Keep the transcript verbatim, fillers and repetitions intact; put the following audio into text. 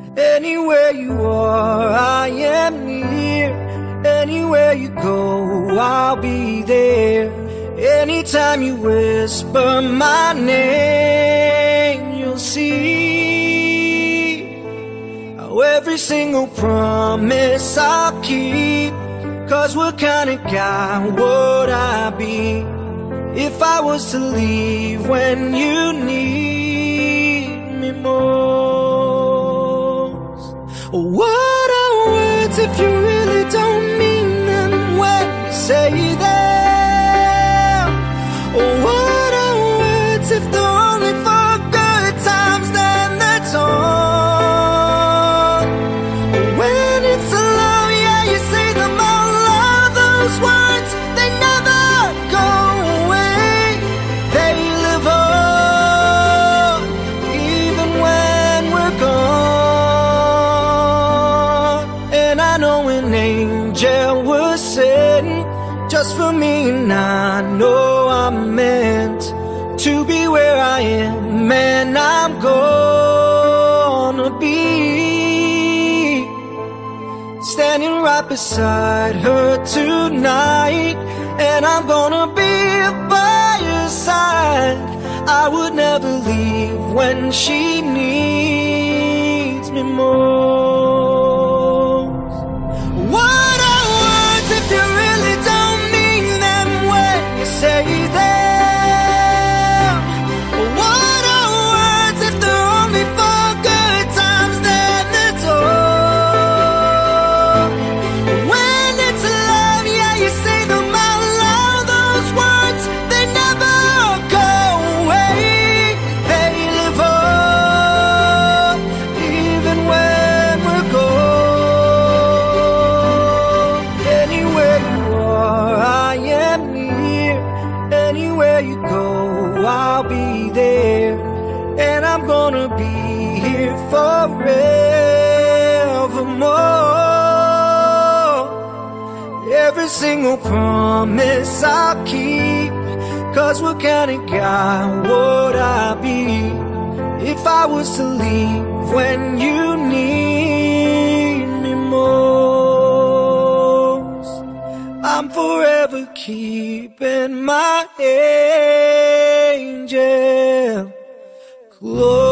Anywhere you are, I am near. Anywhere you go, I'll be there. Anytime you whisper my name, you'll see how every single promise I'll keep. 'Cause what kind of guy would I be if I was to leave when you need me most? What are words if you really don't mean them when you say them? What are words if they're only for good times, then that's all? When it's alone, yeah, you say them out loud. Those words, they never go away. They live on, even when we're gone. And I know an angel was sent just for me, and I know I'm meant to be where I am, and I'm gonna be standing right beside her tonight. And I'm gonna be by her side. I would never leave when she needs me most. What are words if you really don't mean them when you say them? What are words if they're only for good times, then that's all? When it's love, yeah, you say them out loud. Those words, they never go away. They live on, even when we're gone. Anywhere you are, I am near. Anywhere you go, I'll be there. And I'm gonna be here forevermore. Every single promise I'll keep. 'Cause what kind of guy would I be if I was to leave when you need me most? I'm forever keeping my angel close.